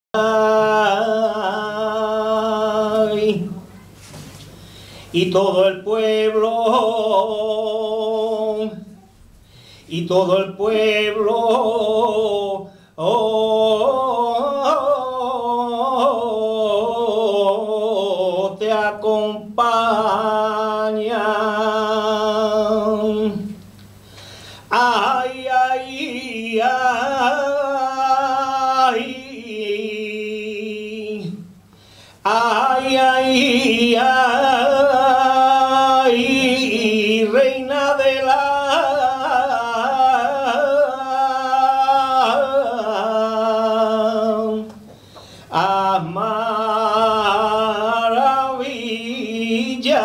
Y todo el pueblo, y todo el pueblo, te acompaña. Ay, ay, ay, ay, ay, ay, reina de la maravilla,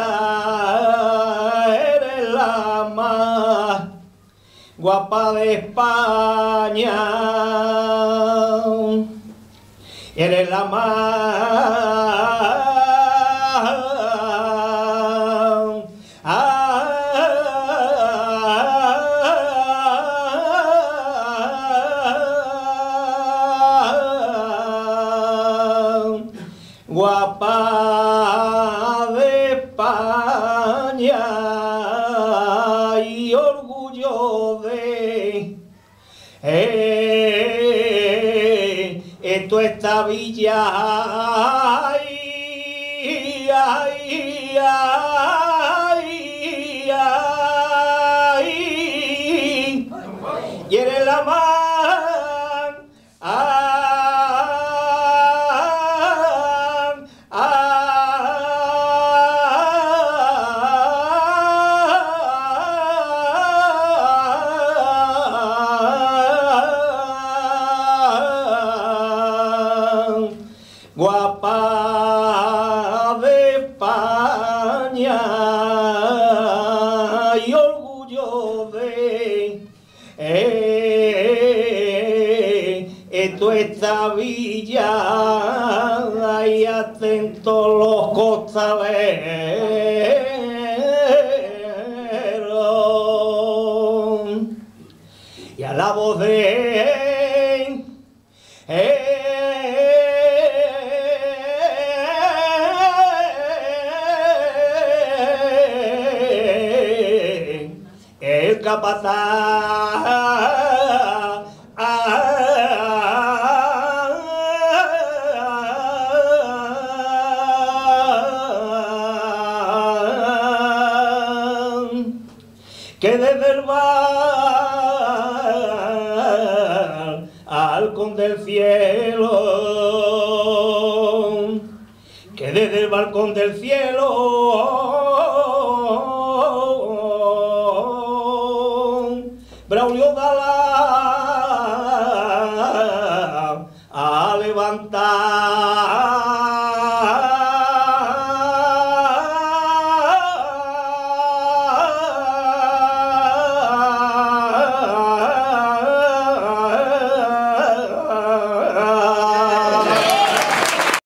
eres la más guapa de España, eres la más guapa de España y orgullo de esto esta villa. Ay, ay, ay, ay, y eres la más guapa de España y orgullo de esto esta villa, y atentos los costaleros y a la voz de el capataz. Que desde el balcón del cielo, que desde el balcón del cielo, Braulio Dalá a levantar